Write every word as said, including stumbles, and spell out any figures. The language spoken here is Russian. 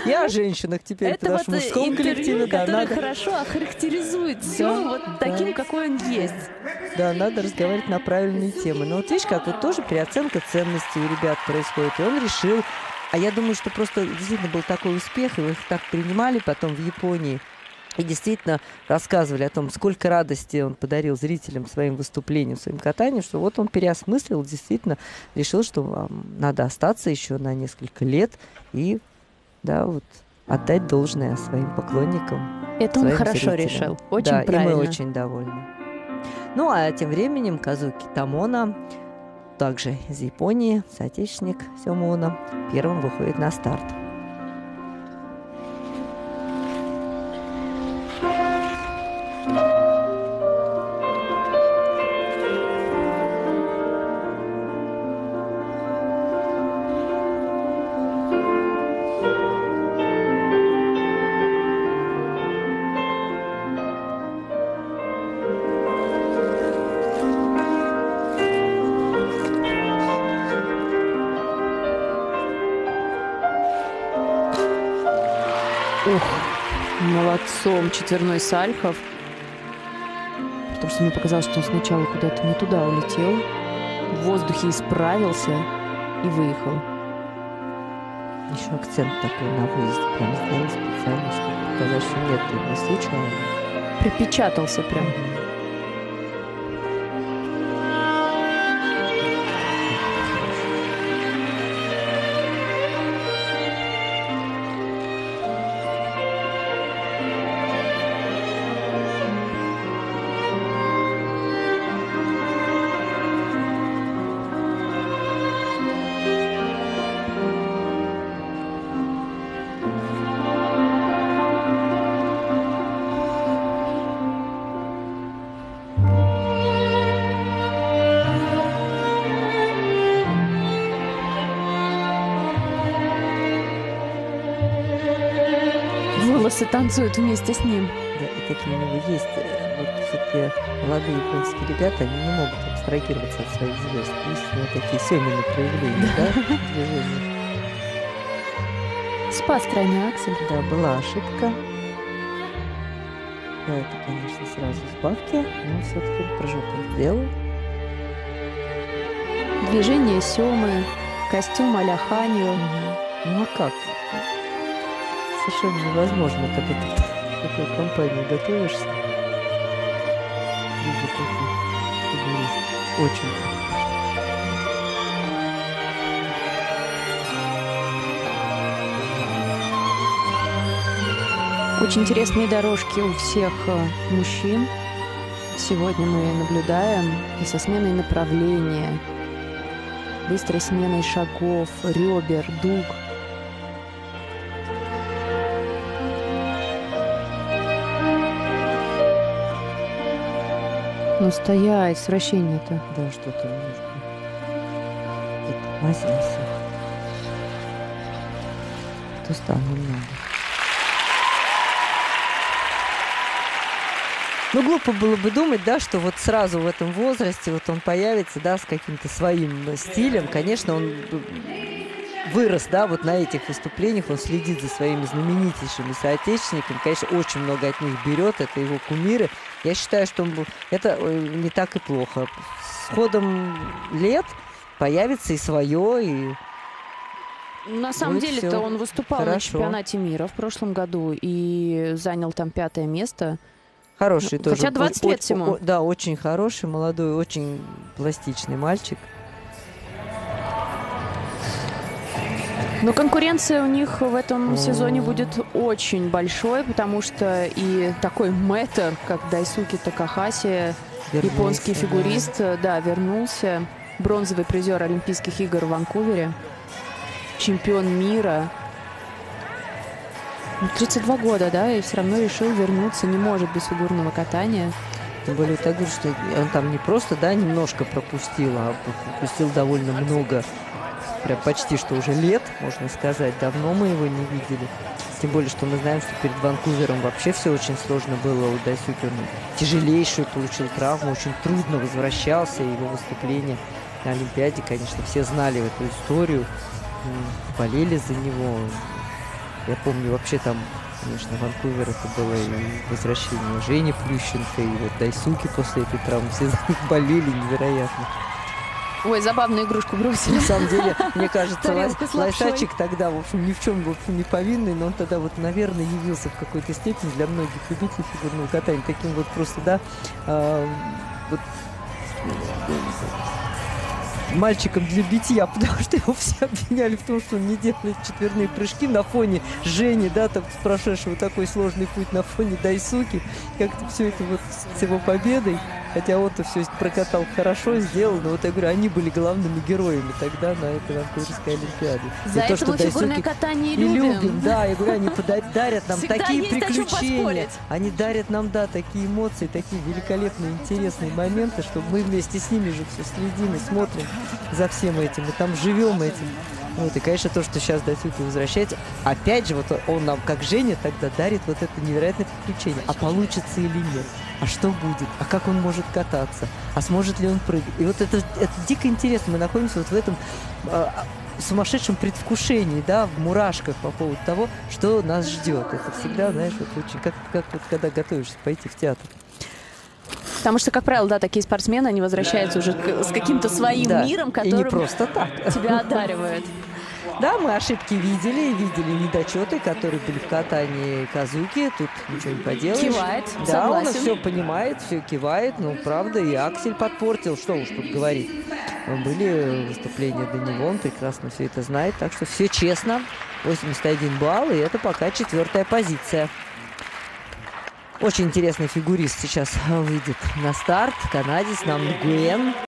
И о женщинах теперь, это потому вот что в мужском коллективе, да, которое надо... хорошо охарактеризует все Да, вот да. таким, какой он есть. Да, надо разговаривать на правильные темы. Но вот видишь, как вот тоже переоценка ценностей у ребят происходит. И он решил... А я думаю, что просто действительно был такой успех, его их так принимали потом в Японии. И действительно рассказывали о том, сколько радости он подарил зрителям своим выступлением, своим катанием, что вот он переосмыслил, действительно решил, что надо остаться еще на несколько лет и, да, вот отдать должное своим поклонникам. Это он хорошо зрителям. решил, очень да, правильно. И мы очень довольны. Ну, а тем временем Казуки Тамона, также из Японии, соотечественник Сёмуна, первым выходит на старт. Ух, молодцом четверной Сальхов. Потому что мне показалось, что он сначала куда-то не туда улетел, в воздухе исправился и выехал. Еще акцент такой на выезде. Прям сделал специально, чтобы показать, что нет, не случайно. Припечатался прям. Волосы танцуют вместе с ним. Да, и такие у него есть. Вот все-таки молодые японские ребята, они не могут абстрагироваться от своих звезд. Истинно такие Сёмины проявления, да, движения. Спас тройной аксель. Да, была ошибка. Да, это, конечно, сразу сбавки, но все-таки прыжок сделал. Движение Сёмы, костюм а-ля Ханью. Ну а как? Совершенно невозможно, когда ты к такой компании готовишься. Видно, какой фигурист. Очень. Очень интересные дорожки у всех мужчин. Сегодня мы наблюдаем и со сменой направления, быстрой сменой шагов, ребер, дуг. Ну, стоять, с вращения-то. Да, что-то немножко мазился. Кто стал немного. Ну, глупо было бы думать, да, что вот сразу в этом возрасте вот он появится, да, с каким-то своим стилем. Конечно, он вырос, да, вот на этих выступлениях, он следит за своими знаменитейшими соотечественниками, конечно, очень много от них берет, это его кумиры. Я считаю, что он был... это не так и плохо. С ходом лет появится и свое, и... На самом деле-то он выступал хорошо. на чемпионате мира в прошлом году и занял там пятое место. Хороший тоже. Хотя двадцать лет всему. Да, очень хороший, молодой, очень пластичный мальчик. Но конкуренция у них в этом сезоне будет очень большой, потому что и такой мэтр, как Дайсуки Такахаси, вернулся, японский фигурист, да. да, вернулся. Бронзовый призер Олимпийских игр в Ванкувере. Чемпион мира. тридцать два года, да, и все равно решил вернуться, не может без фигурного катания. Тем более, так говорю, что он там не просто, да, немножко пропустил, а пропустил довольно много. Прям почти что уже лет, можно сказать. Давно мы его не видели. Тем более, что мы знаем, что перед Ванкувером вообще все очень сложно было. У Дайсуки он тяжелейшую получил травму, очень трудно возвращался. Его выступление на Олимпиаде, конечно, все знали эту историю, болели за него. Я помню, вообще там, конечно, Ванкувер, это было и возвращение Жени Плющенко, и вот Дайсуки после этой травмы. Все за них болели невероятно. Ой, забавную игрушку бросили. На самом деле, мне кажется, Лай, Тарелку с лапшой. Лайсачик тогда, в общем, ни в чем, в общем, не повинный, но он тогда вот, наверное, явился в какой-то степени для многих любителей фигурного катания таким вот просто, да, а, вот, мальчиком для битья, потому что его все обвиняли в том, что он не делает четверные прыжки на фоне Жени, да, там, прошедшего такой сложный путь на фоне Дайсуки. Как-то все это вот с его победой, хотя он-то все прокатал хорошо, сделал, но вот я говорю, они были главными героями тогда на этой Ванкуверской Олимпиаде. За это мы фигурное катание и любим. любим. Да, я говорю, они дарят нам Всегда такие есть о чем приключения. поспорить. Они дарят нам, да, такие эмоции, такие великолепные, интересные моменты, что мы вместе с ними же все следим и смотрим за всем этим, и там живем этим. Вот, и, конечно, то, что сейчас Дайсуки возвращается, опять же, вот он нам, как Женя, тогда дарит вот это невероятное приключение. А получится или нет? А что будет? А как он может кататься? А сможет ли он прыгать? И вот это, это дико интересно. Мы находимся вот в этом э, сумасшедшем предвкушении, да, в мурашках по поводу того, что нас ждет. Это всегда, знаешь, вот очень, как, как вот когда готовишься пойти в театр. Потому что, как правило, да, такие спортсмены, они возвращаются уже с каким-то своим да, миром, и не который просто так. тебя одаривает. Да, мы ошибки видели, видели недочеты, которые были в катании Казуки. Тут ничего не поделаешь. Кивает, да, согласен. он все понимает, все кивает. Ну, правда, и Аксель подпортил. Что уж тут говорить. Были выступления до него, он прекрасно все это знает. Так что все честно. восемьдесят один балл, и это пока четвертая позиция. Очень интересный фигурист сейчас выйдет на старт. Канадец Нам Нгуен.